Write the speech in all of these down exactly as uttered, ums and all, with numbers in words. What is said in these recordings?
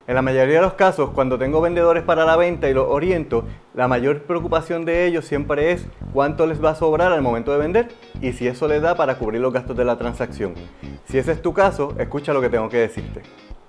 En la mayoría de los casos, cuando tengo vendedores para la venta y los oriento, la mayor preocupación de ellos siempre es cuánto les va a sobrar al momento de vender y si eso les da para cubrir los gastos de la transacción. Si ese es tu caso, escucha lo que tengo que decirte.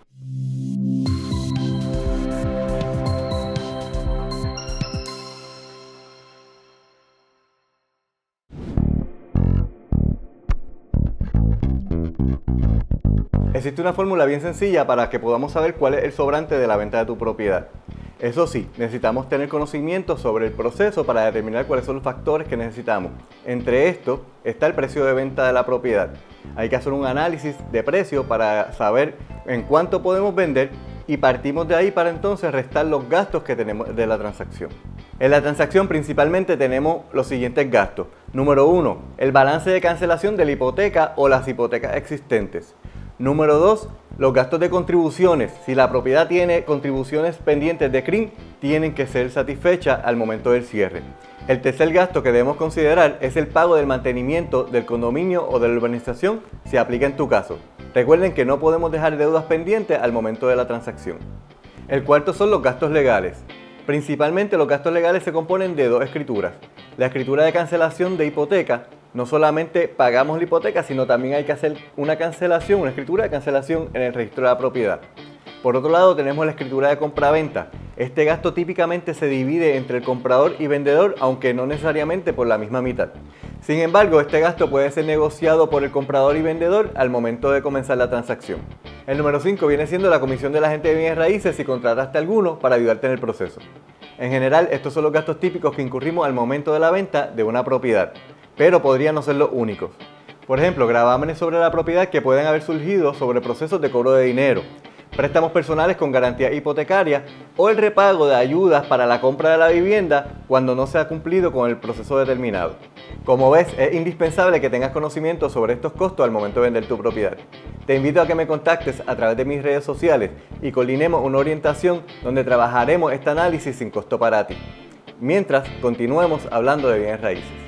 Existe una fórmula bien sencilla para que podamos saber cuál es el sobrante de la venta de tu propiedad. Eso sí, necesitamos tener conocimiento sobre el proceso para determinar cuáles son los factores que necesitamos. Entre estos está el precio de venta de la propiedad. Hay que hacer un análisis de precio para saber en cuánto podemos vender y partimos de ahí para entonces restar los gastos que tenemos de la transacción. En la transacción principalmente tenemos los siguientes gastos. Número uno, el balance de cancelación de la hipoteca o las hipotecas existentes. Número dos, los gastos de contribuciones. Si la propiedad tiene contribuciones pendientes de C R I M, tienen que ser satisfechas al momento del cierre. El tercer gasto que debemos considerar es el pago del mantenimiento del condominio o de la urbanización, si aplica en tu caso. Recuerden que no podemos dejar deudas pendientes al momento de la transacción. El cuarto son los gastos legales. Principalmente los gastos legales se componen de dos escrituras. La escritura de cancelación de hipoteca. No solamente pagamos la hipoteca, sino también hay que hacer una cancelación, una escritura de cancelación en el registro de la propiedad. Por otro lado, tenemos la escritura de compraventa. Este gasto típicamente se divide entre el comprador y vendedor, aunque no necesariamente por la misma mitad. Sin embargo, este gasto puede ser negociado por el comprador y vendedor al momento de comenzar la transacción. El número cinco viene siendo la comisión del agente de bienes raíces si contrataste alguno para ayudarte en el proceso. En general, estos son los gastos típicos que incurrimos al momento de la venta de una propiedad, pero podrían no ser los únicos. Por ejemplo, gravámenes sobre la propiedad que pueden haber surgido sobre procesos de cobro de dinero, préstamos personales con garantía hipotecaria o el repago de ayudas para la compra de la vivienda cuando no se ha cumplido con el proceso determinado. Como ves, es indispensable que tengas conocimiento sobre estos costos al momento de vender tu propiedad. Te invito a que me contactes a través de mis redes sociales y coordinemos una orientación donde trabajaremos este análisis sin costo para ti. Mientras, continuemos hablando de bienes raíces.